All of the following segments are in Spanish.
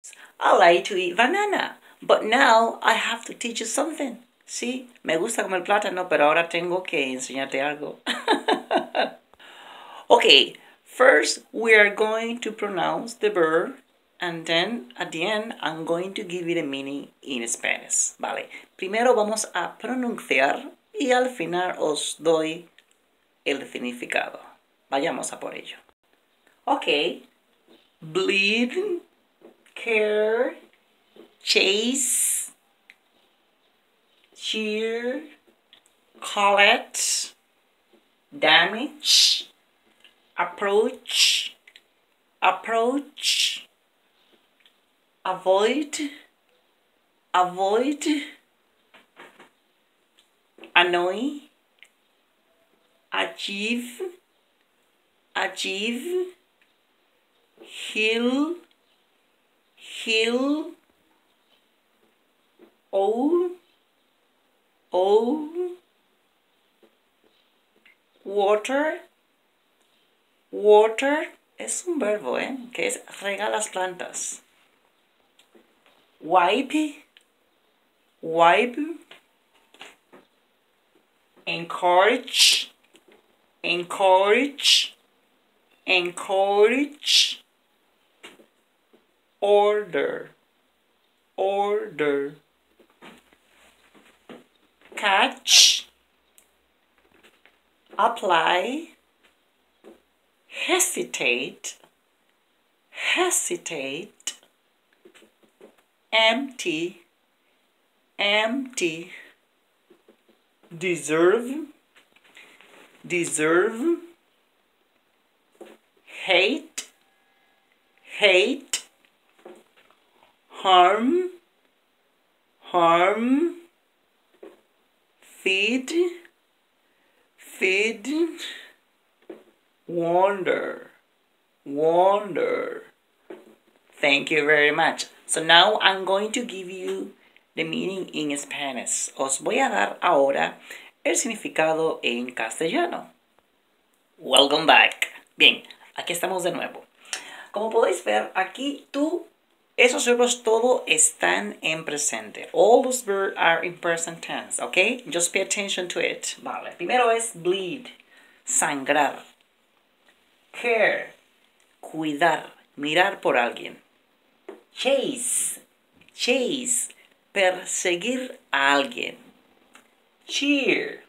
I like to eat banana, but now I have to teach you something. Sí, me gusta comer plátano, pero ahora tengo que enseñarte algo. Okay, first we are going to pronounce the verb and then at the end I'm going to give you the meaning in Spanish. Vale, primero vamos a pronunciar y al final os doy el significado. Vayamos a por ello. Okay, bleed, care, chase, cheer, collect, damage, approach, avoid, annoy, achieve, heal, owe, water es un verbo, que es regar las plantas. Wipe, encourage, order, catch, apply, hesitate, empty, deserve, hate, harm, feed, wonder. Thank you very much. So now I'm going to give you the meaning in Spanish. Os voy a dar ahora el significado en castellano. Welcome back. Bien, aquí estamos de nuevo. Como podéis ver, aquí esos verbos todos están en presente. All those verbs are in present tense, okay? Just pay attention to it. Vale, primero es bleed, sangrar. Care, cuidar, mirar por alguien. Chase, perseguir a alguien. Cheer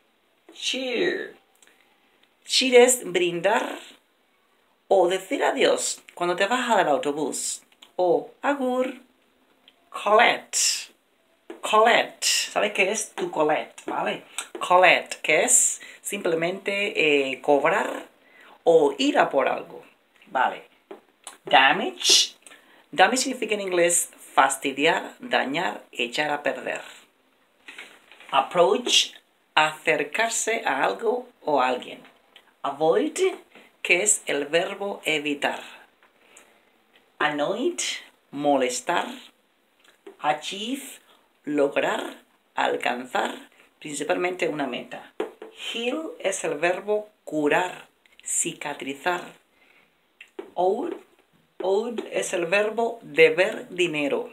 es brindar o decir adiós cuando te bajas del autobús. O agur. Collect. ¿Sabes qué es tu collect? ¿Vale? Collect, que es simplemente cobrar o ir a por algo. Vale. Damage significa en inglés fastidiar, dañar, echar a perder. Approach, acercarse a algo o a alguien. Avoid, que es el verbo evitar. Annoy, molestar. Achieve, lograr, alcanzar, principalmente una meta. Heal es Verbo curar, cicatrizar. Owed es el verbo deber dinero.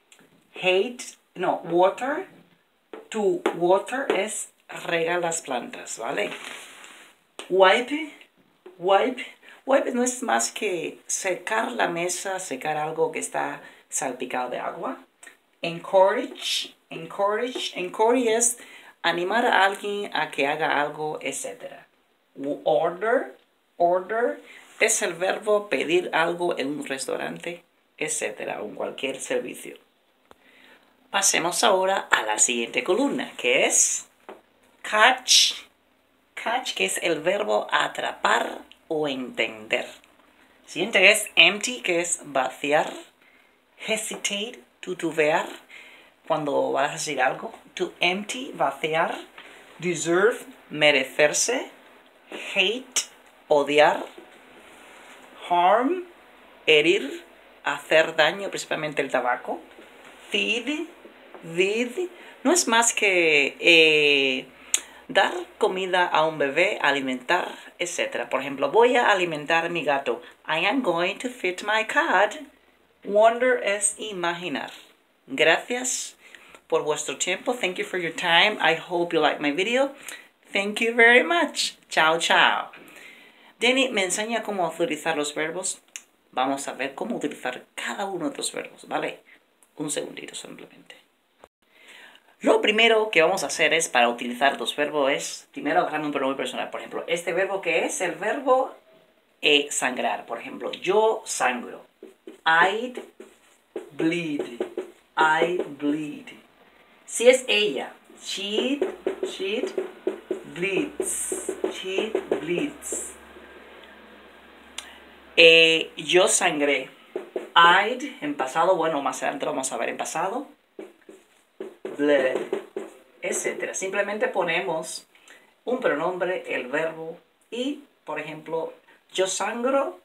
Water. To water es regar las plantas, ¿vale? Wipe no es más que secar la mesa, secar algo que está salpicado de agua. Encourage es animar a alguien a que haga algo, etc. Order es el verbo pedir algo en un restaurante, etc. o en cualquier servicio. Pasemos ahora a la siguiente columna, que es catch, que es el verbo atrapar o entender. Siguiente es empty, que es vaciar. Hesitate, titubear, cuando vas a decir algo. To empty, vaciar. Deserve, merecerse. Hate, odiar. Harm, herir, hacer daño, principalmente el tabaco. Feed, no es más que dar comida a un bebé, alimentar, etc. Por ejemplo, voy a alimentar a mi gato. I am going to feed my cat. Wonder es imaginar. Gracias por vuestro tiempo. Thank you for your time. I hope you like my video. Thank you very much. Chao, chao. Denny me enseña cómo utilizar los verbos. Vamos a ver cómo utilizar cada uno de los verbos, ¿vale? Un segundito simplemente. Lo primero que vamos a hacer es, para utilizar los verbos, es primero agarrar un pronombre personal. Por ejemplo, este verbo que es el verbo sangrar. Por ejemplo, yo sangro. I bleed. I bleed. Si es ella, she bleeds. She bleeds. Yo sangré. I'd, en pasado, bueno, más adelante lo vamos a ver en pasado. Bled, etc. Simplemente ponemos un pronombre, el verbo y, por ejemplo, yo sangro,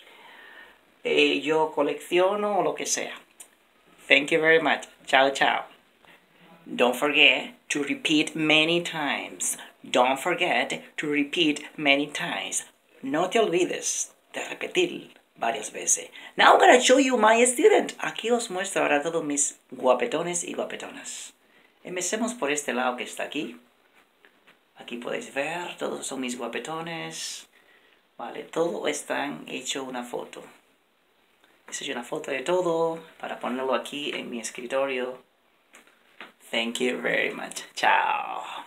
yo colecciono o lo que sea. Thank you very much. Chao, chao. Don't forget to repeat many times. Don't forget to repeat many times. No te olvides de repetir varias veces. Now I'm going to show you my student. Aquí os muestro ahora todos mis guapetones y guapetonas. Empecemos por este lado que está aquí. Aquí podéis ver, todos son mis guapetones. Vale, todo está hecho una foto. Hice una foto de todo para ponerlo aquí en mi escritorio. Thank you very much. Chao.